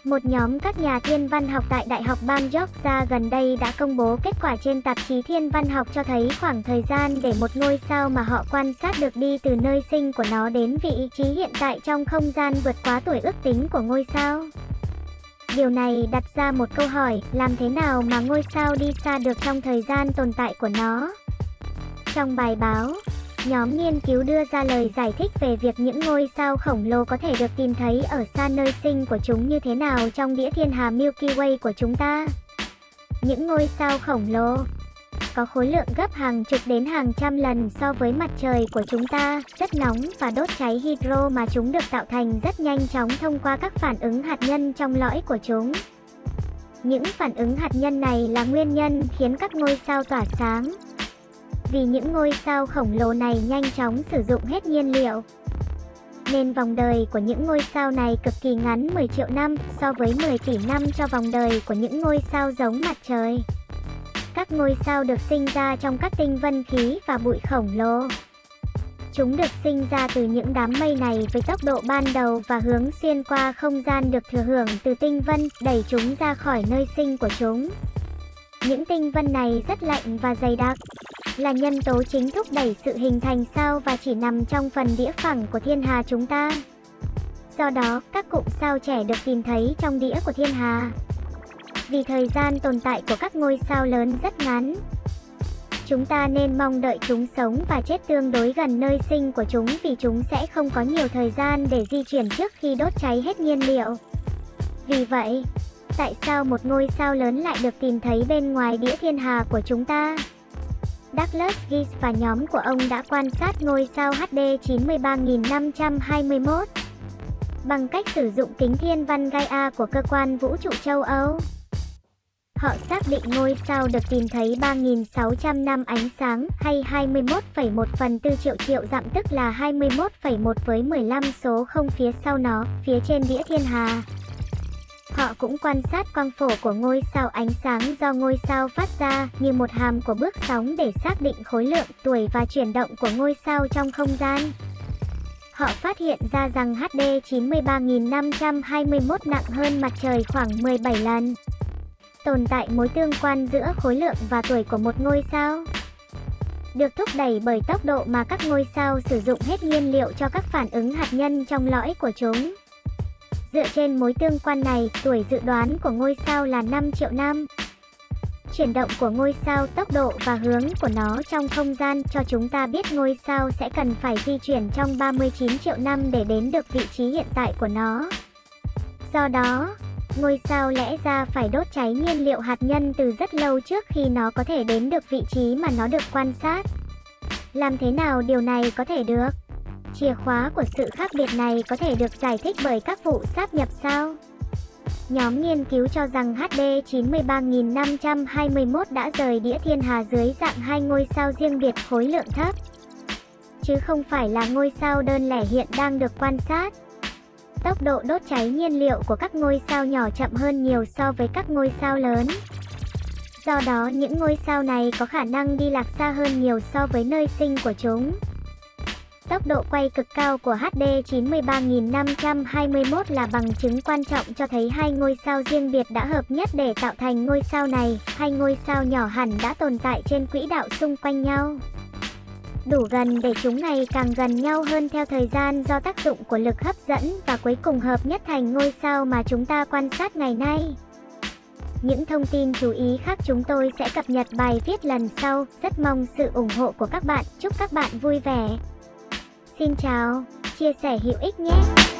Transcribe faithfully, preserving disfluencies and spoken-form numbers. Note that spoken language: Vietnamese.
Một nhóm các nhà thiên văn học tại Đại học bang Georgia gần đây đã công bố kết quả trên tạp chí Thiên văn học cho thấy khoảng thời gian để một ngôi sao mà họ quan sát được đi từ nơi sinh của nó đến vị trí hiện tại trong không gian vượt quá tuổi ước tính của ngôi sao. Điều này đặt ra một câu hỏi, làm thế nào mà ngôi sao đi xa được trong thời gian tồn tại của nó? Trong bài báo, nhóm nghiên cứu đưa ra lời giải thích về việc những ngôi sao khổng lồ có thể được tìm thấy ở xa nơi sinh của chúng như thế nào trong đĩa thiên hà Milky Way của chúng ta. Những ngôi sao khổng lồ có khối lượng gấp hàng chục đến hàng trăm lần so với mặt trời của chúng ta, rất nóng và đốt cháy hydro mà chúng được tạo thành rất nhanh chóng thông qua các phản ứng hạt nhân trong lõi của chúng. Những phản ứng hạt nhân này là nguyên nhân khiến các ngôi sao tỏa sáng. Vì những ngôi sao khổng lồ này nhanh chóng sử dụng hết nhiên liệu, nên vòng đời của những ngôi sao này cực kỳ ngắn, mười triệu năm so với mười tỷ năm cho vòng đời của những ngôi sao giống mặt trời. Các ngôi sao được sinh ra trong các tinh vân khí và bụi khổng lồ. Chúng được sinh ra từ những đám mây này với tốc độ ban đầu và hướng xuyên qua không gian được thừa hưởng từ tinh vân, đẩy chúng ra khỏi nơi sinh của chúng. Những tinh vân này rất lạnh và dày đặc, là nhân tố chính thúc đẩy sự hình thành sao và chỉ nằm trong phần đĩa phẳng của thiên hà chúng ta. Do đó, các cụm sao trẻ được tìm thấy trong đĩa của thiên hà. Vì thời gian tồn tại của các ngôi sao lớn rất ngắn, chúng ta nên mong đợi chúng sống và chết tương đối gần nơi sinh của chúng vì chúng sẽ không có nhiều thời gian để di chuyển trước khi đốt cháy hết nhiên liệu. Vì vậy, tại sao một ngôi sao lớn lại được tìm thấy bên ngoài đĩa thiên hà của chúng ta? Douglas Geese và nhóm của ông đã quan sát ngôi sao H D chín mươi ba nghìn năm trăm hai mươi mốt bằng cách sử dụng kính thiên văn Gaia của cơ quan vũ trụ châu Âu. Họ xác định ngôi sao được tìm thấy ba nghìn sáu trăm năm ánh sáng hay hai mươi mốt phẩy một phần tư triệu triệu dặm, tức là hai mươi mốt phẩy một với mười lăm số không phía sau nó, phía trên đĩa thiên hà. Họ cũng quan sát quang phổ của ngôi sao ánh sáng do ngôi sao phát ra như một hàm của bước sóng để xác định khối lượng, tuổi và chuyển động của ngôi sao trong không gian. Họ phát hiện ra rằng H D chín mươi ba nghìn năm trăm hai mươi mốt nặng hơn mặt trời khoảng mười bảy lần. Tồn tại mối tương quan giữa khối lượng và tuổi của một ngôi sao, được thúc đẩy bởi tốc độ mà các ngôi sao sử dụng hết nhiên liệu cho các phản ứng hạt nhân trong lõi của chúng. Dựa trên mối tương quan này, tuổi dự đoán của ngôi sao là năm triệu năm. Chuyển động của ngôi sao, tốc độ và hướng của nó trong không gian cho chúng ta biết ngôi sao sẽ cần phải di chuyển trong ba mươi chín triệu năm để đến được vị trí hiện tại của nó. Do đó, ngôi sao lẽ ra phải đốt cháy nhiên liệu hạt nhân từ rất lâu trước khi nó có thể đến được vị trí mà nó được quan sát. Làm thế nào điều này có thể được? Chìa khóa của sự khác biệt này có thể được giải thích bởi các vụ sáp nhập sao. Nhóm nghiên cứu cho rằng H D chín mươi ba nghìn năm trăm hai mươi mốt đã rời đĩa thiên hà dưới dạng hai ngôi sao riêng biệt khối lượng thấp, chứ không phải là ngôi sao đơn lẻ hiện đang được quan sát. Tốc độ đốt cháy nhiên liệu của các ngôi sao nhỏ chậm hơn nhiều so với các ngôi sao lớn. Do đó, những ngôi sao này có khả năng đi lạc xa hơn nhiều so với nơi sinh của chúng. Tốc độ quay cực cao của H D chín mươi ba nghìn năm trăm hai mươi mốt là bằng chứng quan trọng cho thấy hai ngôi sao riêng biệt đã hợp nhất để tạo thành ngôi sao này. Hai ngôi sao nhỏ hẳn đã tồn tại trên quỹ đạo xung quanh nhau, đủ gần để chúng ngày càng gần nhau hơn theo thời gian do tác dụng của lực hấp dẫn, và cuối cùng hợp nhất thành ngôi sao mà chúng ta quan sát ngày nay. Những thông tin chú ý khác chúng tôi sẽ cập nhật bài viết lần sau. Rất mong sự ủng hộ của các bạn. Chúc các bạn vui vẻ. Xin chào, chia sẻ hữu ích nhé.